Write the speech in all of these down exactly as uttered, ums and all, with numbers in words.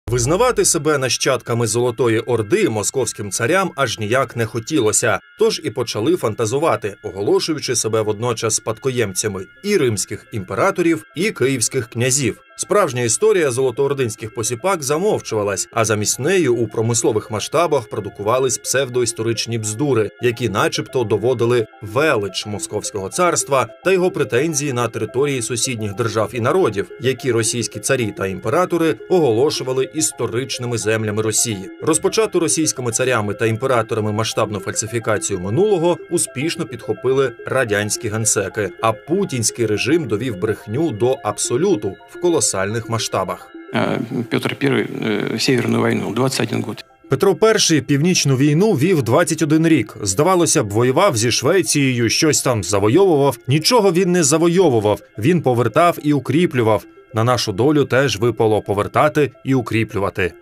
Визнавати себе нащадками Золотої Орди московським царям аж ніяк не хотілося, тож і почали фантазувати, оголошуючи себе водночас спадкоємцями і римських імператорів, і київських князів. Справжня історія золотоординських посіпак замовчувалась, а замість неї у промислових масштабах продукувались псевдоісторичні бздури, які начебто доводили велич Московського царства та його претензії на території сусідніх держав і народів, які російські царі та імператори оголошували історичними землями Росії. Розпочату російськими царями та імператорами масштабну фальсифікацію минулого успішно підхопили радянські генсеки, а путінський режим довів брехню до абсолюту в колосальних масштабах. Петр Перший Северну війну, двадцять один год. Петро Перший Північну війну вів двадцять один рік. Здавалося б, воював зі Швецією, щось там завойовував. Нічого він не завойовував, він повертав і укріплював. На нашу долю теж випало повертати і укріплювати.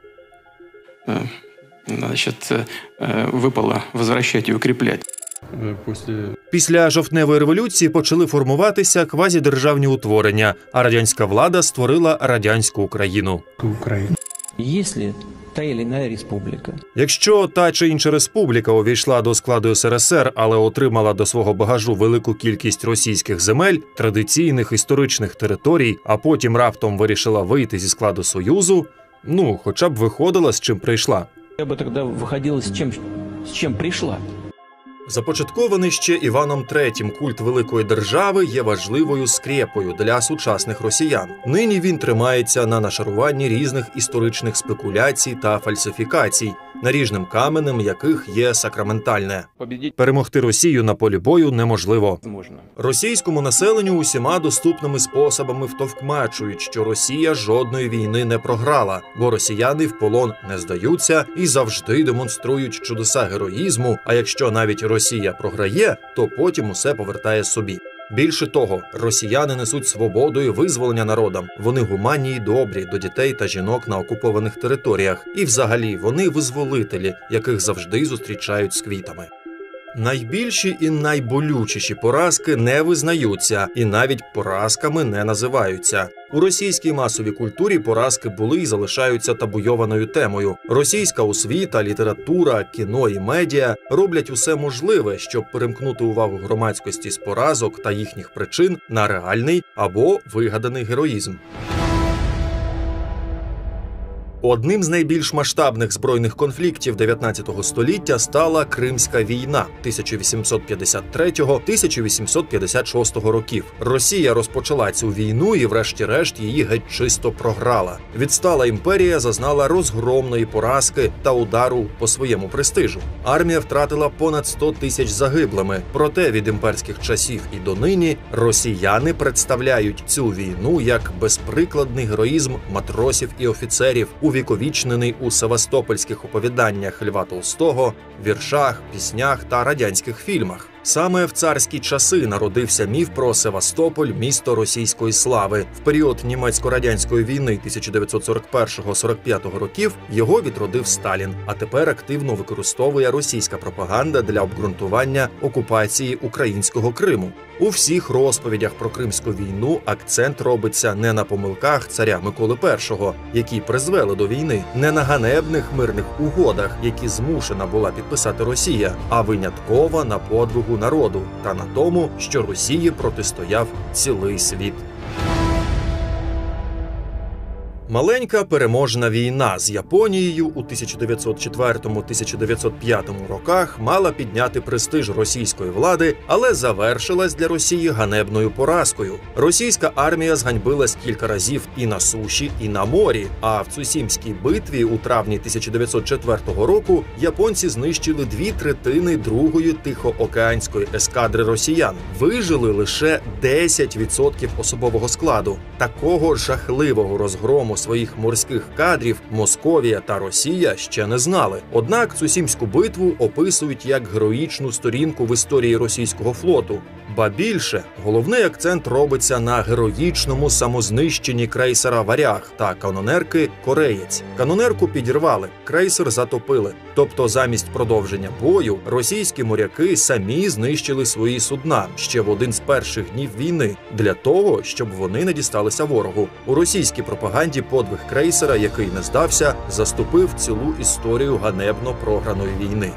Значить, випало возвращати і укріпляти. Після жовтневої революції почали формуватися квазідержавні утворення, а радянська влада створила радянську Україну. Україна. Якщо та чи інша республіка. Якщо та чи інша республіка увійшла до складу ес ер ес ер, але отримала до свого багажу велику кількість російських земель, традиційних історичних територій, а потім раптом вирішила вийти зі складу Союзу, ну, хоча б виходила, з чим прийшла. Я би тоді виходила, з чим, з чим прийшла. Започаткований ще Іваном Третім культ великої держави є важливою скрепою для сучасних росіян. Нині він тримається на нашаруванні різних історичних спекуляцій та фальсифікацій, наріжним каменем яких є сакраментальне. Перемогти Росію на полі бою неможливо. Російському населенню усіма доступними способами втовкмачують, що Росія жодної війни не програла, бо росіяни в полон не здаються і завжди демонструють чудеса героїзму, а якщо навіть Росія програє, то потім усе повертає собі. Більше того, росіяни несуть свободу і визволення народам. Вони гуманні й добрі до дітей та жінок на окупованих територіях. І взагалі вони визволителі, яких завжди зустрічають з квітами. Найбільші і найболючіші поразки не визнаються і навіть поразками не називаються. У російській масовій культурі поразки були і залишаються табуйованою темою. Російська освіта, література, кіно і медіа роблять усе можливе, щоб перемкнути увагу громадськості з поразок та їхніх причин на реальний або вигаданий героїзм. Одним з найбільш масштабних збройних конфліктів дев'ятнадцятого століття стала Кримська війна тисяча вісімсот п'ятдесят третього - тисяча вісімсот п'ятдесят шостого років. Росія розпочала цю війну і врешті-решт її геть чисто програла. Відстала імперія зазнала розгромної поразки та удару по своєму престижу. Армія втратила понад сто тисяч загиблими. Проте від імперських часів і донині росіяни представляють цю війну як безприкладний героїзм матросів і офіцерів, увіковічнений у севастопольських оповіданнях Льва Толстого, віршах, піснях та радянських фільмах. Саме в царські часи народився міф про Севастополь – місто російської слави. В період німецько-радянської війни тисяча дев'ятсот сорок першого - сорок п'ятого років його відродив Сталін, а тепер активно використовує російська пропаганда для обґрунтування окупації українського Криму. У всіх розповідях про Кримську війну акцент робиться не на помилках царя Миколи Першого, які призвели до війни, не на ганебних мирних угодах, які змушена була підписати Росія, а винятково на подвигу народу та на тому, що Росії протистояв цілий світ. Маленька переможна війна з Японією у тисяча дев'ятсот четвертому - тисяча дев'ятсот п'ятому роках мала підняти престиж російської влади, але завершилась для Росії ганебною поразкою. Російська армія зганьбилась кілька разів і на суші, і на морі, а в Цусімській битві у травні тисяча дев'ятсот четвертого року японці знищили дві третини другої Тихоокеанської ескадри росіян. Вижили лише десять відсотків особового складу. Такого жахливого розгрому своїх морських кадрів Московія та Росія ще не знали. Однак Цусімську битву описують як героїчну сторінку в історії російського флоту. Ба більше, головний акцент робиться на героїчному самознищенні крейсера «Варяг» та канонерки «Кореєць». Канонерку підірвали, крейсер затопили. Тобто замість продовження бою російські моряки самі знищили свої судна ще в один з перших днів війни для того, щоб вони не дісталися ворогу. У російській пропаганді подвиг крейсера, який не здався, заступив цілу історію ганебно програної війни.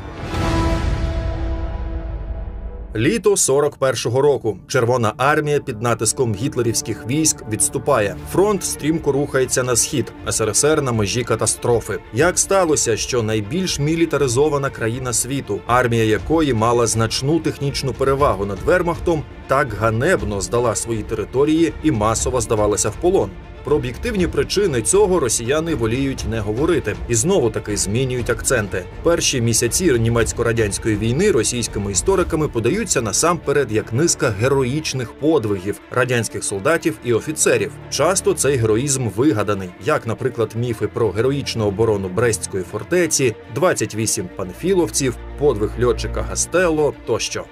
Літо сорок першого року. Червона армія під натиском гітлерівських військ відступає. Фронт стрімко рухається на схід. ес ер ес ер на межі катастрофи. Як сталося, що найбільш мілітаризована країна світу, армія якої мала значну технічну перевагу над вермахтом, так ганебно здала свої території і масово здавалася в полон? Про об'єктивні причини цього росіяни воліють не говорити. І знову-таки змінюють акценти. Перші місяці німецько-радянської війни російськими істориками подаються насамперед як низка героїчних подвигів радянських солдатів і офіцерів. Часто цей героїзм вигаданий, як, наприклад, міфи про героїчну оборону Брестської фортеці, двадцять вісім панфіловців, подвиг льотчика Гастелло тощо.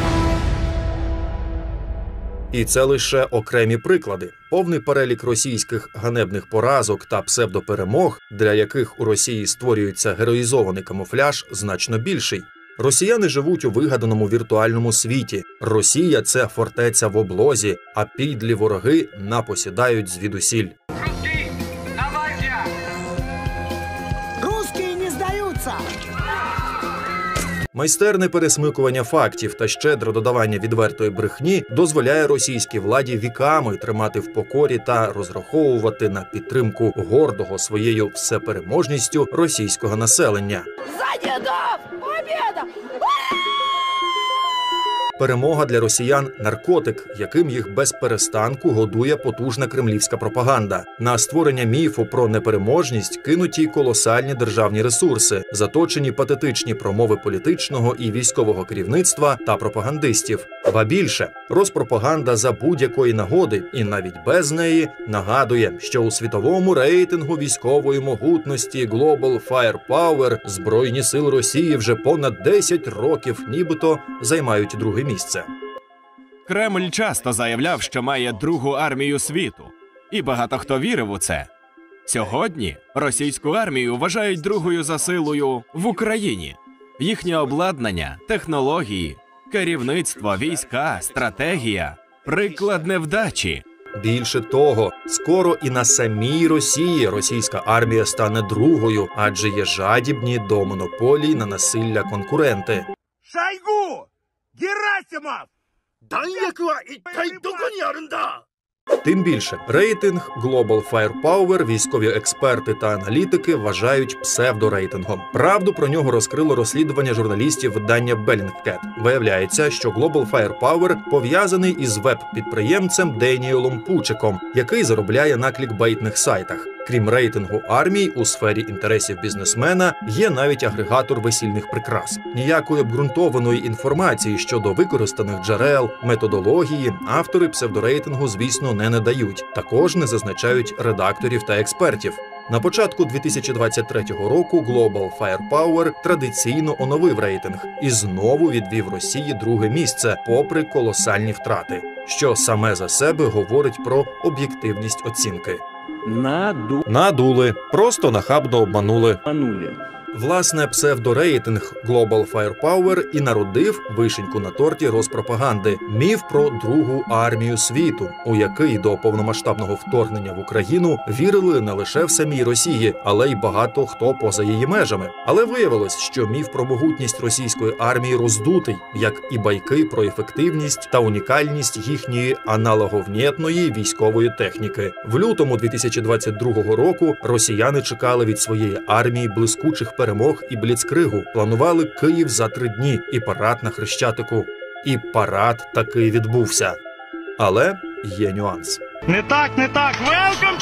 І це лише окремі приклади. Повний перелік російських ганебних поразок та псевдоперемог, для яких у Росії створюється героїзований камуфляж, значно більший. Росіяни живуть у вигаданому віртуальному світі. Росія – це фортеця в облозі, а підлі вороги напосідають звідусіль. Русські, давайте! Русські не здаються! Майстерне пересмикування фактів та щедре додавання відвертої брехні дозволяє російській владі віками тримати в покорі та розраховувати на підтримку гордого своєю всепереможністю російського населення. За дідов! Побєда! Перемога для росіян – наркотик, яким їх без перестанку годує потужна кремлівська пропаганда. На створення міфу про непереможність кинуті колосальні державні ресурси, заточені патетичні промови політичного і військового керівництва та пропагандистів. Ба більше, розпропаганда за будь-якої нагоди, і навіть без неї, нагадує, що у світовому рейтингу військової могутності Global Firepower Збройні сили Росії вже понад десять років нібито займають друге місце. Кремль часто заявляв, що має другу армію світу. І багато хто вірив у це. Сьогодні російську армію вважають другою за силою в Україні. Їхнє обладнання, технології, керівництво, війська, стратегія – приклад невдачі. Більше того, скоро і на самій Росії російська армія стане другою, адже є жадібні до монополій на насилля конкуренти. Шойгу! Герасимов! Тим більше, рейтинг Global Firepower військові експерти та аналітики вважають псевдорейтингом. Правду про нього розкрило розслідування журналістів видання Bellingcat. Виявляється, що Global Firepower пов'язаний із веб-підприємцем Деніелом Пучиком, який заробляє на клікбейтних сайтах. Крім рейтингу армій, у сфері інтересів бізнесмена є навіть агрегатор весільних прикрас. Ніякої обґрунтованої інформації щодо використаних джерел, методології автори псевдорейтингу, звісно, не надають. Також не зазначають редакторів та експертів. На початку дві тисячі двадцять третього року Global Firepower традиційно оновив рейтинг і знову відвів Росії друге місце, попри колосальні втрати, що саме за себе говорить про об'єктивність оцінки. Наду... Надули, просто нахабно обманули. Манули. Власне, псевдорейтинг Global Firepower і народив вишеньку на торті розпропаганди – міф про другу армію світу, у який до повномасштабного вторгнення в Україну вірили не лише в самій Росії, але й багато хто поза її межами. Але виявилось, що міф про могутність російської армії роздутий, як і байки про ефективність та унікальність їхньої аналоговнєтної військової техніки. В лютому дві тисячі двадцять другого року росіяни чекали від своєї армії блискучих перемог і бліцкригу. Планували Київ за три дні і парад на Хрещатику. І парад таки відбувся. Але є нюанс. Не так, не так! Welcome